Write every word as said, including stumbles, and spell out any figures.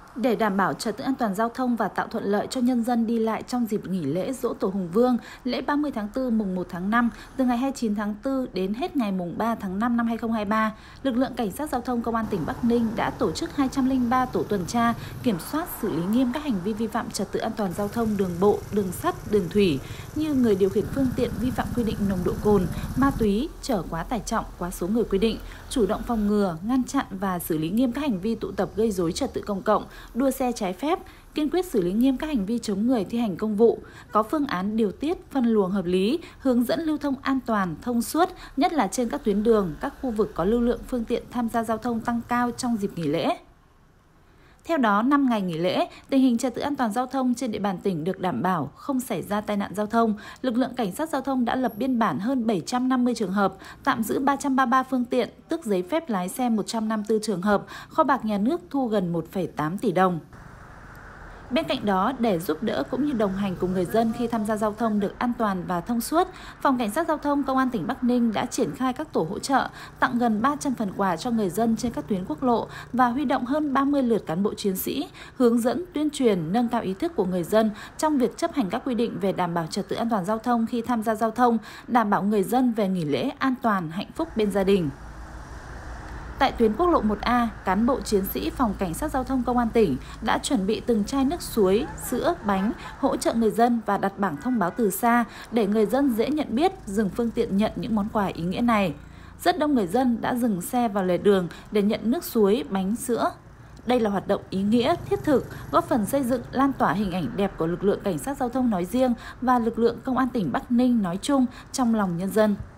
Để đảm bảo trật tự an toàn giao thông và tạo thuận lợi cho nhân dân đi lại trong dịp nghỉ lễ Giỗ Tổ Hùng Vương, lễ ba mươi tháng tư mùng một tháng năm, từ ngày hai mươi chín tháng tư đến hết ngày mùng ba tháng năm năm hai nghìn không trăm hai mươi ba, lực lượng Cảnh sát Giao thông Công an tỉnh Bắc Ninh đã tổ chức hai trăm lẻ ba tổ tuần tra, kiểm soát xử lý nghiêm các hành vi vi phạm trật tự an toàn giao thông đường bộ, đường sắt, đường thủy như người điều khiển phương tiện vi phạm quy định nồng độ cồn, ma túy, chở quá tải trọng, quá số người quy định, chủ động phòng ngừa, ngăn chặn và xử lý nghiêm các hành vi tụ tập gây rối trật tự công cộng, đua xe trái phép, kiên quyết xử lý nghiêm các hành vi chống người thi hành công vụ, có phương án điều tiết, phân luồng hợp lý, hướng dẫn lưu thông an toàn, thông suốt, nhất là trên các tuyến đường, các khu vực có lưu lượng phương tiện tham gia giao thông tăng cao trong dịp nghỉ lễ. Theo đó, năm ngày nghỉ lễ, tình hình trật tự an toàn giao thông trên địa bàn tỉnh được đảm bảo, không xảy ra tai nạn giao thông. Lực lượng Cảnh sát Giao thông đã lập biên bản hơn bảy trăm năm mươi trường hợp, tạm giữ ba trăm ba mươi ba phương tiện, tước giấy phép lái xe một trăm năm mươi tư trường hợp, kho bạc nhà nước thu gần một phẩy tám tỷ đồng. Bên cạnh đó, để giúp đỡ cũng như đồng hành cùng người dân khi tham gia giao thông được an toàn và thông suốt, Phòng Cảnh sát Giao thông Công an tỉnh Bắc Ninh đã triển khai các tổ hỗ trợ, tặng gần ba trăm phần quà cho người dân trên các tuyến quốc lộ và huy động hơn ba mươi lượt cán bộ chiến sĩ, hướng dẫn, tuyên truyền, nâng cao ý thức của người dân trong việc chấp hành các quy định về đảm bảo trật tự an toàn giao thông khi tham gia giao thông, đảm bảo người dân về nghỉ lễ an toàn, hạnh phúc bên gia đình. Tại tuyến quốc lộ một A, cán bộ chiến sĩ Phòng Cảnh sát Giao thông Công an tỉnh đã chuẩn bị từng chai nước suối, sữa, bánh, hỗ trợ người dân và đặt bảng thông báo từ xa để người dân dễ nhận biết, dừng phương tiện nhận những món quà ý nghĩa này. Rất đông người dân đã dừng xe vào lề đường để nhận nước suối, bánh, sữa. Đây là hoạt động ý nghĩa, thiết thực, góp phần xây dựng, lan tỏa hình ảnh đẹp của lực lượng Cảnh sát Giao thông nói riêng và lực lượng Công an tỉnh Bắc Ninh nói chung trong lòng nhân dân.